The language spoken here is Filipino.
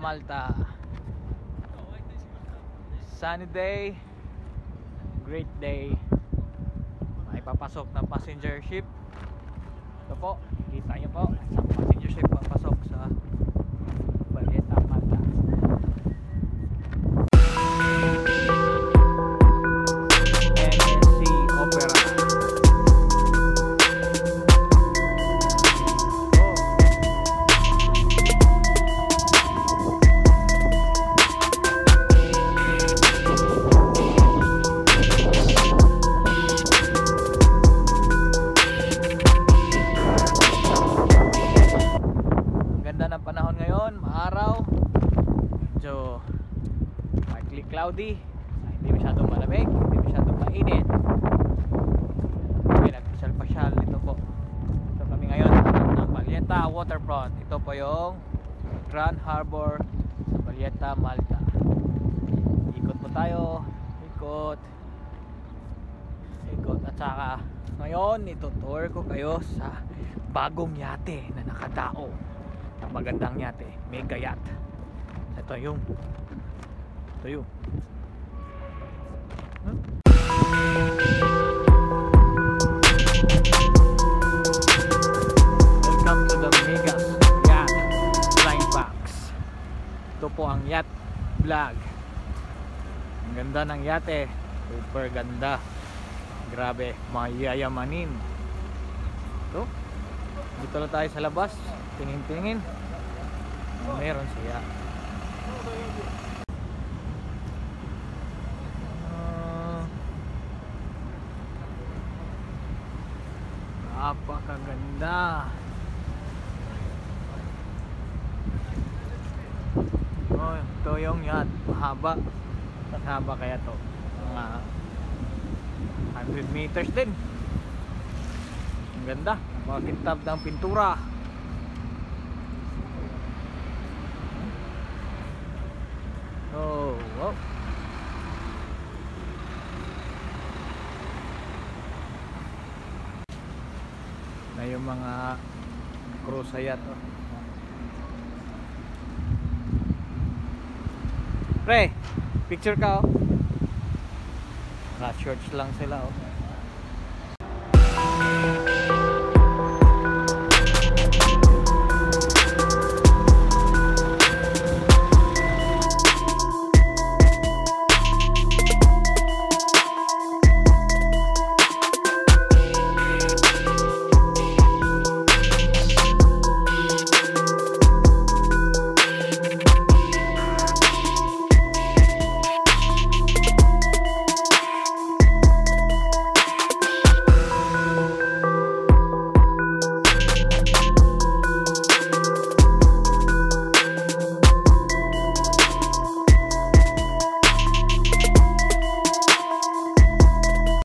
Malta. Sunny day, great day. May papasok na passenger ship. Ito po, kita nyo po, isang passenger ship papasok sa Valletta, Malta. MSC Opera. Panahon ngayon, maaraw, medyo partly cloudy, hindi masyadong malamig, hindi masyadong mainit. Okay, nagpasyal-pasyal dito po. So kami ngayon ng Valletta Waterfront. Ito po yung Grand Harbor sa Valletta, Malta. Ikot po tayo, ikot, at saka ngayon itutour ko kayo sa bagong yate na nakadao. Magandang yate, mega yacht. Ito yung welcome to the Mega Yacht Flying Fox. Ito po ang yacht vlog. Ang ganda ng yate, super ganda, grabe, mayayamanin. Ito, dito na tayo sa labas, tingin-tingin. Meron siya. Napakaganda. Oh, ito yung yacht. Mahaba. Mahaba kaya to. Mga 100 meters din. Ang ganda. Makintab ng pintura. Oh, wow. Na yung mga cruise sa yacht, oh. Pre, picture ka, oh. Shorts lang sila, oh.